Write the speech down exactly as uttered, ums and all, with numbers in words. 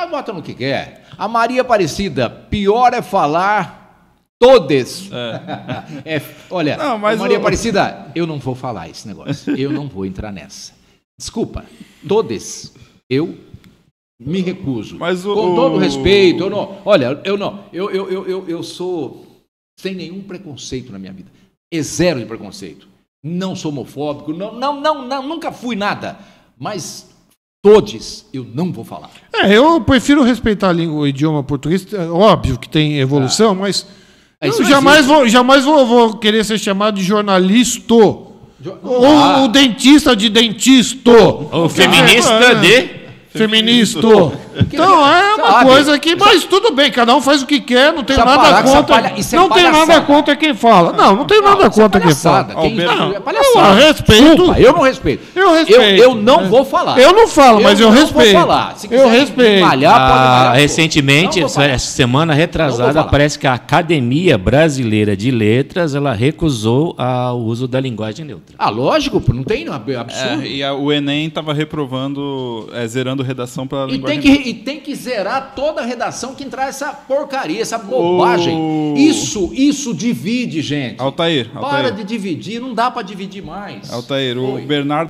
ela vota no que quer. A Maria Aparecida, pior é falar todes. É. É, olha, não, mas Maria o... Aparecida, eu não vou falar esse negócio. Eu não vou entrar nessa. Desculpa, todes, eu me recuso. Mas o... Com todo respeito, eu não. Olha, eu não. Eu, eu, eu, eu, eu sou sem nenhum preconceito na minha vida. É zero de preconceito. Não sou homofóbico, não, não, não, não, nunca fui nada. Mas todes eu não vou falar. É, eu prefiro respeitar a língua, o idioma português. É óbvio que tem evolução, ah. mas é, eu jamais, vou, jamais vou, vou querer ser chamado de jornalista. Jo... Ou ah. o dentista de dentista. O feminista é, de... Feminista. Então é uma Sabe, coisa que, mas tudo bem, cada um faz o que quer, não tem nada contra. Palha, é não tem nada contra quem fala. Não, não tem nada contra quem fala. Quem, não, é palhaçada. Eu respeito. Desculpa, eu não respeito. Eu respeito. Eu, eu não é. vou falar. Eu não falo, mas eu, eu respeito. Vou falar. Se eu respeito. Malhar, ah, pode malhar, recentemente, essa, essa semana retrasada, parece que a Academia Brasileira de Letras ela recusou a, o uso da linguagem neutra. Ah, lógico, não tem absurdo. É, e a, o Enem estava reprovando, é, zerando redação para a linguagem tem que, E tem que zerar toda a redação que entrar essa porcaria, essa bobagem. Oh. Isso, isso divide, gente. Altair, Para Altair. de dividir, não dá para dividir mais. Altair, o Bernardo